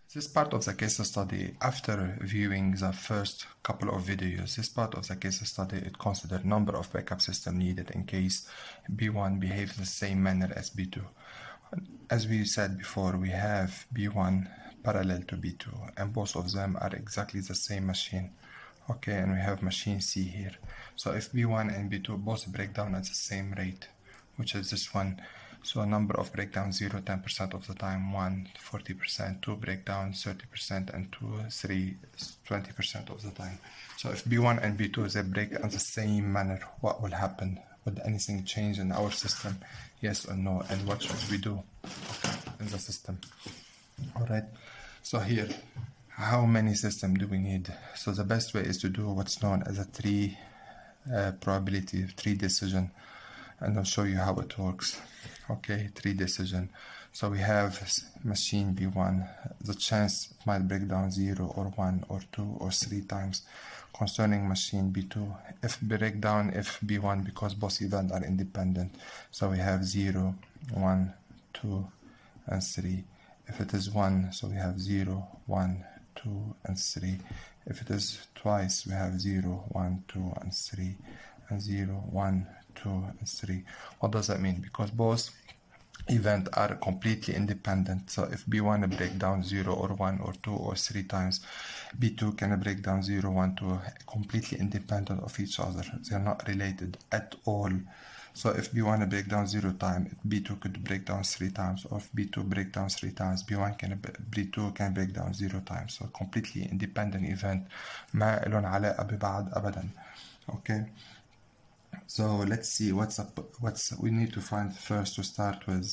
This part of the case study, after viewing the first couple of videos, this part of the case study, it considers number of backup systems needed in case B1 behaves the same manner as B2. As we said before, we have B1 parallel to B2, and both of them are exactly the same machine. Okay, and we have machine C here. So if B1 and B2 both break down at the same rate, which is this one, so a number of breakdowns 0 10% of the time, 1 40%, 2 breakdowns 30%, and 3 20% of the time. So if B1 and B2 they break in the same manner, what will happen? Would anything change in our system? Yes or no? And what should we do in the system? Alright, so here, how many systems do we need? So the best way is to do what's known as a tree probability, tree decision, and I'll show you how it works. Okay, tree decision. So we have machine B1, the chance it might break down 0 or 1 or 2 or 3 times. Concerning machine B2, if breakdown if B1 because both events are independent, so we have 0, 1, 2, and 3. If it is 1, so we have 0, 1, 2, and 3. If it is twice, we have 0, 1, 2, and 3, and 0, 1, 2, and 3. What does that mean? Because both events are completely independent. So if B1 break down 0 or 1 or 2 or 3 times, B2 can break down 0, 1, 2, completely independent of each other. They are not related at all. So if B1 break down 0 times, B2 could break down 3 times, or if B2 break down 3 times, B2 can break down 0 times. So completely independent event. ما لهم علاقة ببعض أبدا. Okay. So let's see what's we need to find first to start with.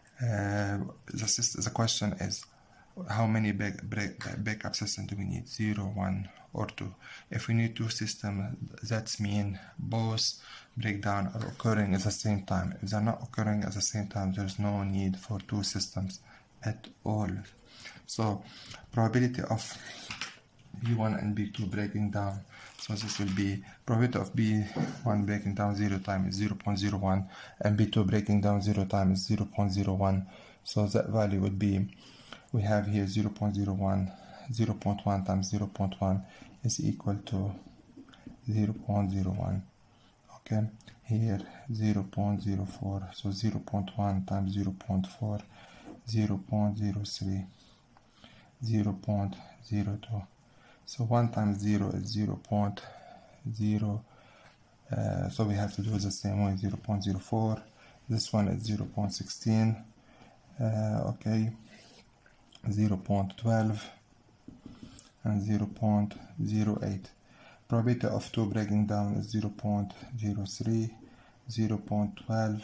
The question is, how many backup systems do we need? 0, 1, or 2. If we need 2 systems, that means both breakdown are occurring at the same time. If they're not occurring at the same time, there's no need for 2 systems at all. So probability of B1 and B2 breaking down. So this will be probability of B1 breaking down 0 times is 0.01, and B2 breaking down 0 times is 0.01. So that value would be, we have here 0.01, 0.1 times 0.1 is equal to 0.01. Okay, here 0.04, so 0.1 times 0.4, 0.03, 0.02. So 1 times 0 is 0.0, so we have to do it the same way, 0.04. This one is 0.16, okay, 0.12, and 0.08. Probability of 2 breaking down is 0.03, 0.12,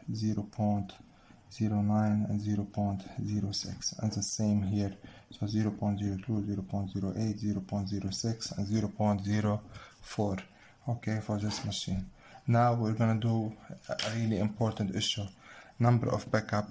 0.09, and 0.06, and the same here. So 0.02, 0.08, 0.06, and 0.04. Okay, for this machine. Now we're gonna do a really important issue. Number of backup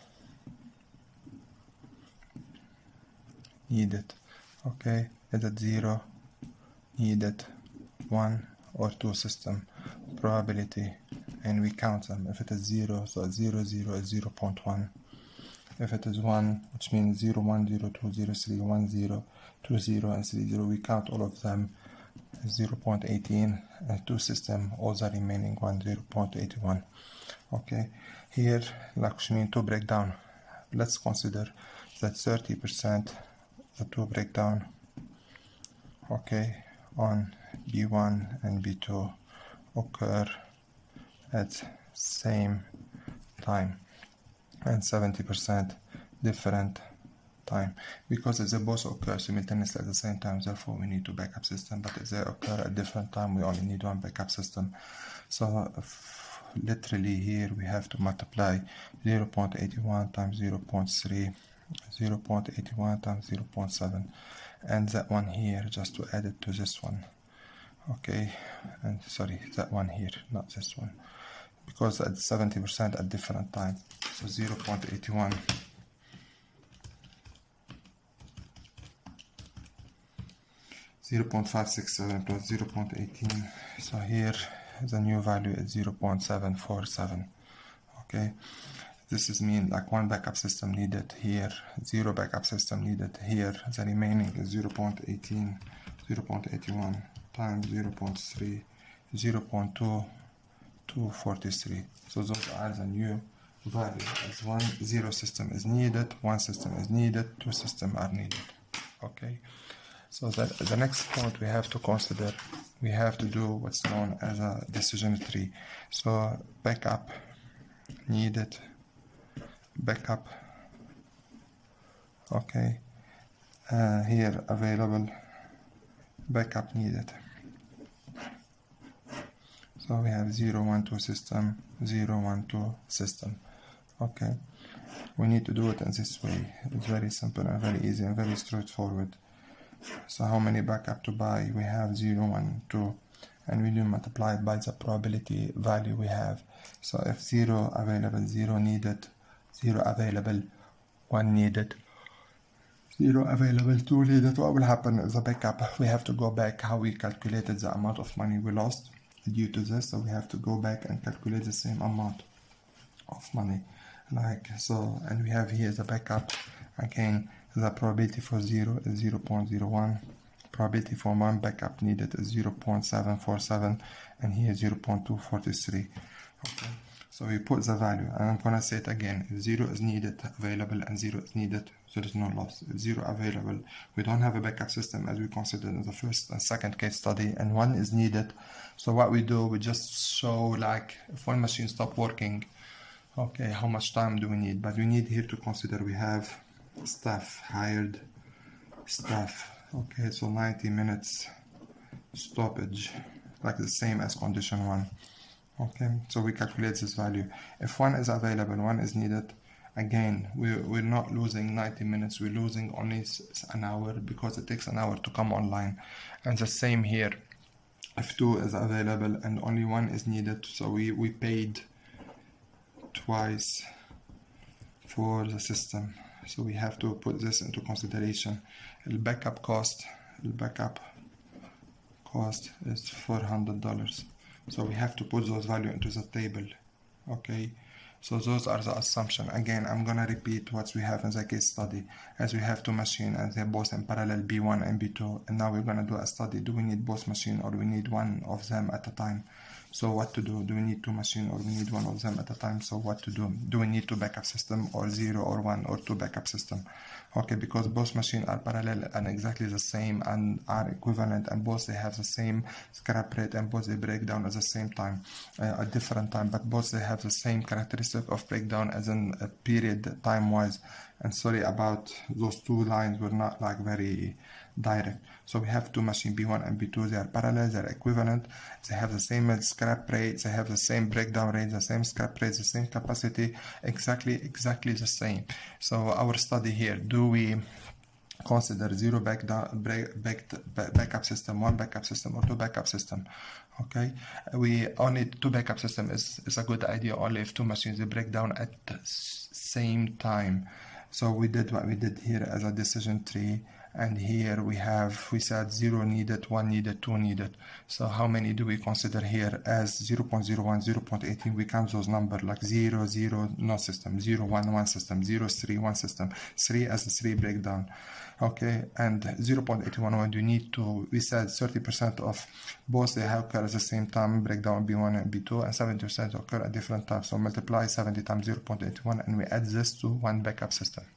needed. Okay, is it 0, needed 1 or 2 system probability, and we count them. If it is 0, so 0, 0 is 0.1. If it is 1, which means 0, 1, 0, 2, 0, 3, 1, 0, 2, 0, and 3, 0, we count all of them as 0.18, and 2 system, all the remaining one, 0.81. Okay, here, which means 2 breakdown. Let's consider that 30% the 2 breakdown, okay, on B1 and B2 occur at same time, and 70% different time, because if they both occur simultaneously at the same time, therefore we need 2 backup systems. But if they occur at different time, we only need 1 backup system. So literally here we have to multiply 0.81 times 0.3, 0.81 times 0.7, and that one here just to add it to this one. Okay, and sorry, that one here, not this one, because at 70% at different time. So 0.81 0.567 plus 0.18. So here the new value is 0.747. Okay, This is mean like one backup system needed here, 0 backup system needed here. The remaining is 0.18, 0.81 times 0.3, 0.2243. So those are the new values. As 0 system is needed, 1 system is needed, 2 systems are needed. Okay. So the next point we have to consider, we have to do what's known as a decision tree. So backup needed, backup, okay, here available, backup needed. So we have 0, 1, 2 system, 0, 1, 2 system. Okay, we need to do it in this way. It's very simple and very easy and very straightforward. So how many backup to buy? We have 0, 1, 2, and we do multiply it by the probability value we have. So if 0 available, 0 needed, 0 available, 1 needed, 0 available, 2 needed, what will happen is the backup, we have to go back how we calculated the amount of money we lost due to this. So we have to go back and calculate the same amount of money, like so. And we have here the backup again. The probability for 0 is 0.01. Probability for 1 backup needed is 0.747, and here 0.243. Okay, so we put the value, and I'm gonna say it again. If 0 is needed, available, and 0 is needed, there is no loss. If 0 available, we don't have a backup system as we considered in the first and second case study, and 1 is needed. So what we do, we just show like if one machine stop working, okay, how much time do we need? But we need here to consider we have staff, hired staff. Okay, so 90 minutes stoppage, like the same as condition 1. Okay, so we calculate this value. If 1 is available, 1 is needed, again, we're not losing 90 minutes, we're losing only an hour because it takes an hour to come online. And the same here, if 2 is available and only 1 is needed, so we paid twice for the system. So we have to put this into consideration. The backup cost is $400. So we have to put those values into the table. Okay, so those are the assumptions. Again, I'm gonna repeat what we have in the case study, as we have 2 machines and they're both in parallel, B1 and B2, and now we're gonna do a study. Do we need both machines or do we need one of them at a time? So what to do? Do we need 2 machines or we need one of them at a time? So what to do? Do we need 2 backup system or 0 or 1 or 2 backup system? Okay, because both machines are parallel and exactly the same and are equivalent, and both they have the same scrap rate and both they break down at the same time, at different time, but both they have the same characteristic of breakdown as in a period time wise. And sorry about those 2 lines were not like very direct. So we have 2 machines, B1 and B2, they are parallel, they are equivalent, they have the same scrap rate, they have the same breakdown rate, the same scrap rate, the same capacity, exactly the same. So our study here, do we consider 0 backup system, 1 backup system, or 2 backup system? Okay, we only 2 backup system is a good idea only if 2 machines they break down at the same time. So we did what we did here as a decision tree, and here we said 0 needed, 1 needed, 2 needed. So how many do we consider here as 0.01, 0.18? We count those numbers like 0, 0, no system, 0, 1, 1 system, 0, 3, 1 system, 3 as a 3 breakdown. Okay, and 0.81, you need to, we said 30% of both they occur at the same time, breakdown B1 and B2, and 70% occur at different times. So multiply 70 times 0.81 and we add this to 1 backup system.